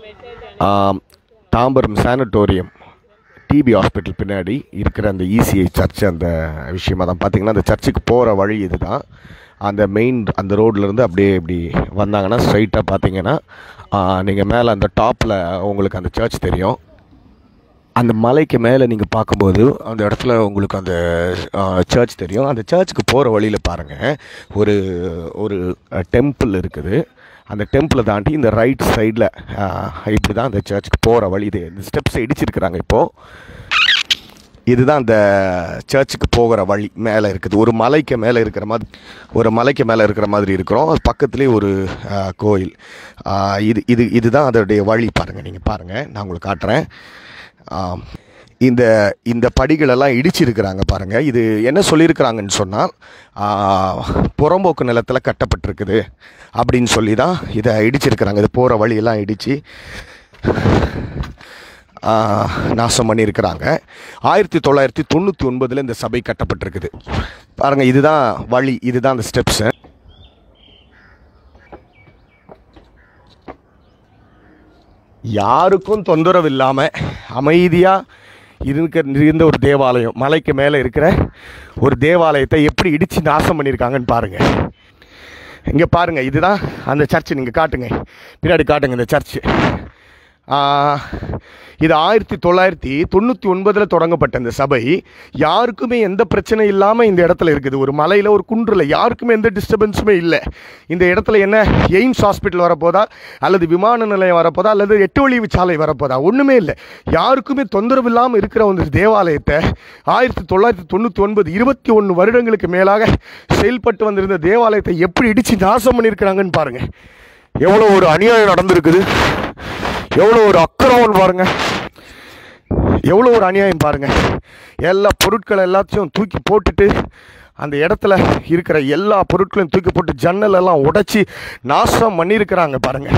Tambaram sanatorium DP hospital பின்னாடி இருக்கிற அந்த இசிஐ சர்ச் அந்த விஷயமாக தான் பார்த்தீங்கன்னா அந்த சர்ச்சுக்கு போகிற வழி இது தான். அந்த மெயின் அந்த ரோட்லேருந்து அப்படியே இப்படி வந்தாங்கன்னா ஸ்ட்ரைட்டாக பார்த்தீங்கன்னா நீங்கள் மேலே அந்த டாப்பில் உங்களுக்கு அந்த சர்ச் தெரியும். அந்த மலைக்கு மேலே நீங்கள் பார்க்கும்போது அந்த இடத்துல உங்களுக்கு அந்த சர்ச் தெரியும். அந்த சர்ச்சுக்கு போகிற வழியில் பாருங்கள் ஒரு ஒரு டெம்பிள் இருக்குது. அந்த டெம்பிளை தாண்டி இந்த ரைட் சைடில் இப்படி தான் அந்த சர்ச்சுக்கு போகிற வழி. இது இந்த ஸ்டெப்ஸை இடிச்சிருக்கிறாங்க இப்போது. இதுதான் அந்த சர்ச்சுக்கு போகிற வழி மேலே இருக்குது. ஒரு மலைக்கு மேலே இருக்கிற மாதிரி இருக்கிறோம். அது பக்கத்துலேயே ஒரு கோயில். இதுதான் அதோடைய வழி. பாருங்கள், நீங்கள் பாருங்கள், நான் உங்களுக்கு காட்டுறேன். இந்த படிகளெல்லாம் இடிச்சிருக்கிறாங்க பாருங்கள். இது என்ன சொல்லியிருக்கிறாங்கன்னு சொன்னால் புறம்போக்கு நிலத்தில் கட்டப்பட்டிருக்குது அப்படின்னு சொல்லி தான் இதை இடிச்சிருக்கிறாங்க. இது போகிற வழியெல்லாம் இடித்து நாசம் பண்ணியிருக்கிறாங்க. 1999 இந்த சபை கட்டப்பட்டிருக்குது பாருங்கள். இதுதான் வழி, இதுதான் அந்த ஸ்டெப்ஸு. யாருக்கும் தொந்தரவு இல்லாமல் அமைதியாக இருந்த ஒரு தேவாலயம், மலைக்கு மேலே இருக்கிற ஒரு தேவாலயத்தை எப்படி இடித்து நாசம் பண்ணியிருக்காங்கன்னு பாருங்கள். இங்கே பாருங்கள், இதுதான் அந்த சர்ச்சு. நீங்கள் காட்டுங்க, பின்னாடி காட்டுங்க இந்த சர்ச்சு. இது 1999 தொடங்கப்பட்ட இந்த சபை யாருக்குமே எந்த பிரச்சனை இல்லாமல் இந்த இடத்துல இருக்குது. ஒரு மலையில், ஒரு குன்றில், யாருக்குமே எந்த டிஸ்டர்பன்ஸுமே இல்லை. இந்த இடத்துல என்ன எய்ம்ஸ் ஹாஸ்பிட்டல் வரப்போதா, அல்லது விமான நிலையம் வரப்போதா, அல்லது 8 வழி சாலை வரப்போதா, ஒன்றுமே இல்லை. யாருக்குமே தொந்தரவு இல்லாமல் இருக்கிற ஒரு தேவாலயத்தை 1999 21 வருடங்களுக்கு மேலாக செயல்பட்டு வந்திருந்த தேவாலயத்தை எப்படி இடித்து நாசம் பண்ணியிருக்கிறாங்கன்னு பாருங்கள். எவ்வளோ ஒரு அநியாயம் நடந்திருக்குது, எவ்வளோ ஒரு அக்கிரமம் பாருங்க, எவ்வளோ ஒரு அநியாயம் பாருங்க. எல்லா பொருட்களை எல்லாத்தையும் தூக்கி போட்டுட்டு அந்த இடத்துல இருக்கிற எல்லா பொருட்களையும் தூக்கி போட்டு ஜன்னல் எல்லாம் உடைச்சி நாசம் பண்ணியிருக்கிறாங்க பாருங்க.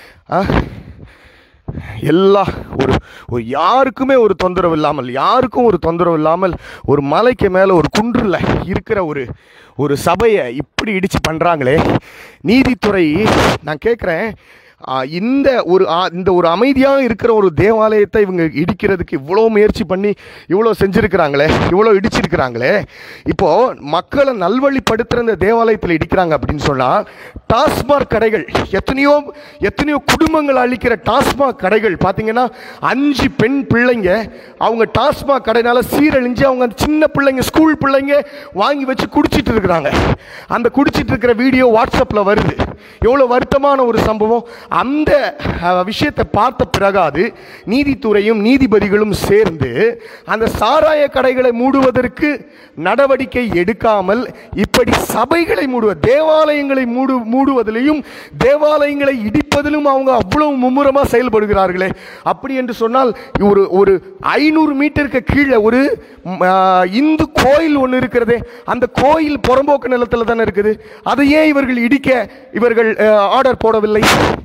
எல்லா ஒரு யாருக்குமே ஒரு தொந்தரவு இல்லாமல் ஒரு மலைக்கு மேலே ஒரு குன்றில் இருக்கிற ஒரு சபையை இப்படி இடித்து பண்ணுறாங்களே. நீதித்துறை, நான் கேட்குறேன், இந்த ஒரு அமைதியாக இருக்கிற ஒரு தேவாலயத்தை இவங்க இடிக்கிறதுக்கு இவ்வளோ முயற்சி பண்ணி இவ்வளோ செஞ்சுருக்கிறாங்களே, இவ்வளோ இடிச்சிருக்கிறாங்களே. இப்போது மக்களை நல்வழிப்படுத்துகிற இந்த தேவாலயத்தில் இடிக்கிறாங்க அப்படின்னு சொன்னால், டாஸ்மாக் கடைகள், எத்தனையோ குடும்பங்கள் அளிக்கிற டாஸ்மாக் கடைகள் பார்த்தீங்கன்னா 5 பெண் பிள்ளைங்க அவங்க டாஸ்மாக் கடைனால சீரழிஞ்சு அவங்க சின்ன பிள்ளைங்க, ஸ்கூல் பிள்ளைங்க வாங்கி வச்சு குடிச்சிட்டு இருக்கிறாங்க. அந்த குடிச்சிட்டு இருக்கிற வீடியோ வாட்ஸ்அப்பில் வருது. எவ்வளோ வருத்தமான ஒரு சம்பவம். அந்த விஷயத்தை பார்த்த பிறகாது நீதித்துறையும் நீதிபதிகளும் சேர்ந்து அந்த சாராய கடைகளை மூடுவதற்கு நடவடிக்கை எடுக்காமல் இப்படி சபைகளை தேவாலயங்களை மூடுவதிலையும் தேவாலயங்களை இடிப்பதிலும் அவங்க அவ்வளவு மும்முரமாக செயல்படுகிறார்களே. அப்படி என்று சொன்னால் ஒரு 500 மீட்டருக்கு கீழே ஒரு இந்து கோயில் ஒன்று இருக்கிறதே, அந்த கோயில் புறம்போக்கு நிலத்தில் தானே இருக்குது. அதையே இவர்கள் இடிக்க இவர்கள் ஆர்டர் போடவில்லை.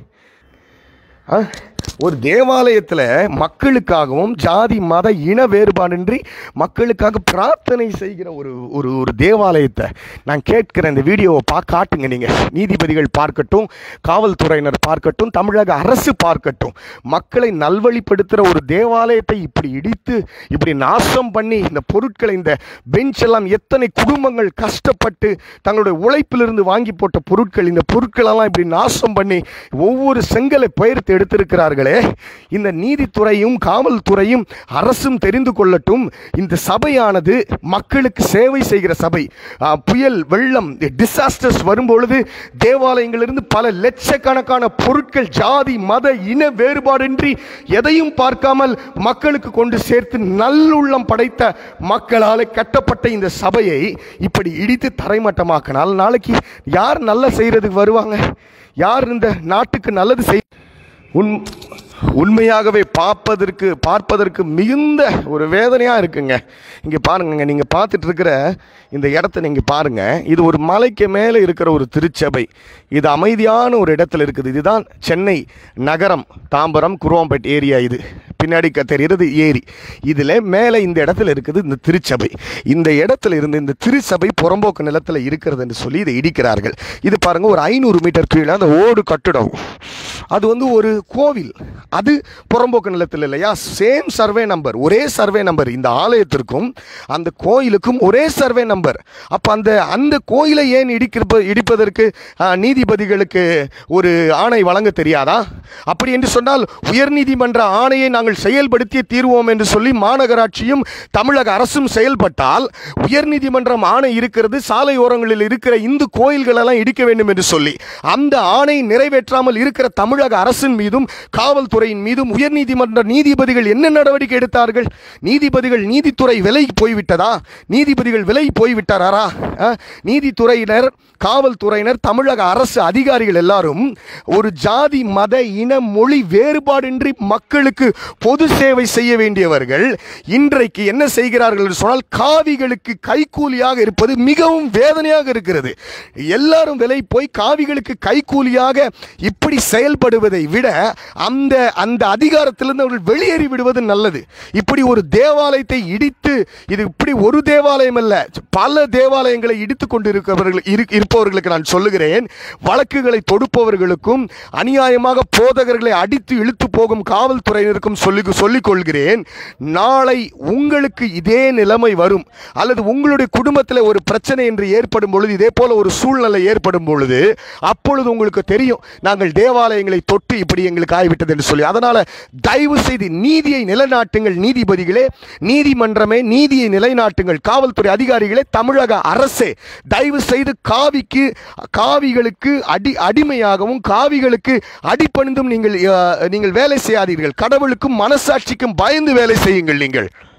ஒரு தேவாலயத்தில் மக்களுக்காகவும் ஜாதி மத இன வேறுபாடின்றி மக்களுக்காக பிரார்த்தனை செய்கிற ஒரு தேவாலயத்தை நான் கேட்கிறேன். இந்த வீடியோவை காட்டுங்க. நீங்கள் நீதிபதிகள் பார்க்கட்டும், காவல்துறையினர் பார்க்கட்டும், தமிழக அரசு பார்க்கட்டும், மக்களை நல்வழிப்படுத்துகிற ஒரு தேவாலயத்தை இப்படி இடித்து இப்படி நாசம் பண்ணி இந்த பொருட்களை, இந்த பெஞ்ச் எல்லாம் எத்தனை குடும்பங்கள் கஷ்டப்பட்டு தங்களுடைய உழைப்பிலிருந்து வாங்கி போட்ட பொருட்கள், இந்த பொருட்களெல்லாம் இப்படி நாசம் பண்ணி ஒவ்வொரு செங்கலை பெயர்த்து எடுத்திருக்கிறார்களே. இந்த நீதித்துறையும் காவல்துறையும் அரசும் தெரிந்து கொள்ளட்டும். இந்த சபையானது மக்களுக்கு சேவை செய்கிற சபை. புயல், வெள்ளம், டிசாஸ்டர்ஸ் வரும்பொழுது தேவாலயங்களிலிருந்து பல லட்சக்கணக்கான பொருட்கள் ஜாதி மத இன வேறுபாடின்றி எதையும் பார்க்காமல் மக்களுக்கு கொண்டு சேர்த்து நல்லுள்ளம் படைத்த மக்களால் கட்டப்பட்ட இந்த சபையை இப்படி இடித்து தரைமட்டமாக்கினால் நாளைக்கு யார் நல்ல செய்யறதுக்கு வருவாங்க? யார் இந்த நாட்டுக்கு நல்லது செய்? உண்மையாகவே பார்ப்பதற்கு மிகுந்த ஒரு வேதனையாக இருக்குங்க. இங்கே பாருங்க, நீங்கள் பார்த்துட்டு இருக்கிற இந்த இடத்த நீங்கள் பாருங்கள். இது ஒரு மலைக்கு மேலே இருக்கிற ஒரு திருச்சபை. இது அமைதியான ஒரு இடத்துல இருக்குது. இதுதான் சென்னை நகரம், தாம்பரம், குருவாம்பேட் ஏரியா. இது பின்னாடி தெரிகிறது ஏரி. இதில் மேலே இந்த இடத்துல இருக்குது இந்த திருச்சபை. இந்த இடத்துல இருந்து இந்த திருச்சபை புறம்போக்கு நிலத்தில் இருக்கிறது என்று சொல்லி இதை இடிக்கிறார்கள். இது பாருங்க, ஒரு 500 மீட்டர் கீழே அந்த ஓடு கட்டிடம், அது வந்து ஒரு கோவில், அது புறம்போக்கு நிலத்தில் இல்லையா? சேம் சர்வே நம்பர், ஒரே சர்வே நம்பர். இந்த ஆலயத்திற்கும் அந்த கோயிலுக்கும் ஒரே சர்வே நம்பர். அப்போ அந்த கோயிலை ஏன் இடிப்பதற்கு நீதிபதிகளுக்கு ஒரு ஆணை வழங்க தெரியாதா? அப்படி என்று சொன்னால் உயர்நீதிமன்ற ஆணையை நாங்கள் செயல்படுத்திய தீர்வோம் என்று சொல்லி மாநகராட்சியும் தமிழக அரசும் செயல்பட்டால், உயர்நீதிமன்றம் ஆணை இருக்கிறது, சாலை ஓரங்களில் இருக்கிற இந்து கோயில்களெல்லாம் இடிக்க வேண்டும் என்று சொல்லி அந்த ஆணை நிறைவேற்றாமல் இருக்கிற தமிழக அரசின் மீதும் காவல்துறையின் மீதும் உயர்நீதிமன்ற நீதிபதிகள் என்ன நடவடிக்கை எடுத்தார்கள்? நீதிபதிகள், நீதித்துறை விலை போய்விட்டதா? நீதிபதிகள் விலை போய்விட்டாரா? நீதித்துறையினர், காவல்துறையினர், தமிழக அரசு அதிகாரிகள் எல்லாரும் ஒரு ஜாதி, மத, இன, மொழி வேறுபாடின்றி மக்களுக்கு பொது சேவை செய்ய வேண்டியவர்கள் இன்றைக்கு என்ன செய்கிறார்கள் என்று சொன்னால், காவிகளுக்கு கைக்கூலியாக இருப்பது மிகவும் வேதனையாக இருக்கிறது. எல்லாரும் விலை போய் காவிகளுக்கு கைக்கூலியாக இப்படி செயல்படுவதை விட அந்த அதிகாரத்திலிருந்து அவர்கள் வெளியேறி விடுவது நல்லது. இப்படி ஒரு தேவாலயத்தை இடித்து, இது இப்படி ஒரு தேவாலயம் அல்ல, பல தேவாலயங்களை இடித்துக் கொண்டு இருப்பவர்களுக்கு நான் சொல்லுகிறேன், வழக்குகளை தொடுப்பவர்களுக்கும் அநியாயமாக போதகர்களை அடித்து இழுத்து போகும் காவல்துறையினருக்கும் சொல்லிக் கொள்கிறேன், நாளை உங்களுக்கு இதே நிலைமை வரும், அல்லது உங்களுடைய குடும்பத்தில் ஒரு பிரச்சனை என்று ஏற்படும் பொழுது, இதே போல ஒரு சூழ்நிலை ஏற்படும் பொழுது, அப்பொழுது உங்களுக்கு தெரியும் நாங்கள் தேவாலயங்களை தொட்டு இப்படி எங்களுக்கு ஆகிவிட்டது என்று சொல்லி. அதனால தயவு செய்து நீதியை நிலைநாட்டுங்கள் நீதிபதிகளே, நீதிமன்றமே, நீதியை நிலைநாட்டுங்கள் காவல்துறை அதிகாரிகளே, தமிழக அரசே, தயவு செய்து காவிகளுக்கு அடிமையாகவும் காவிகளுக்கு அடிபணிந்தும் நீங்கள் வேலை செய்யாதீர்கள். கடவுளுக்கும் மனசாட்சிக்கும் பயந்து வேலை செய்யுங்கள் நீங்கள்.